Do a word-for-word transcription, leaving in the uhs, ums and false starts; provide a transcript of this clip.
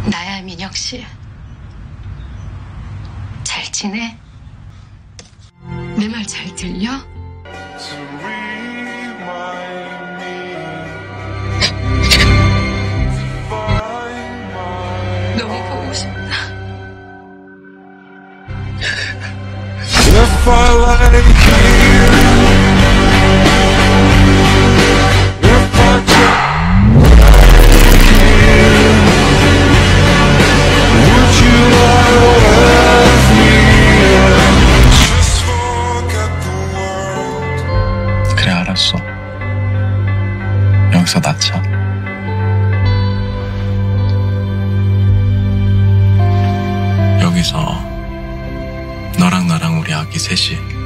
나야, 민혁 씨. 잘 지내? 내 말 잘 들려? 너무 보고 싶다. If I like you, if I try you, would you love me? Just forget the world. 그래, 알았어. 여기서 낳자. 여기서 너랑 나랑 우리 아기 셋이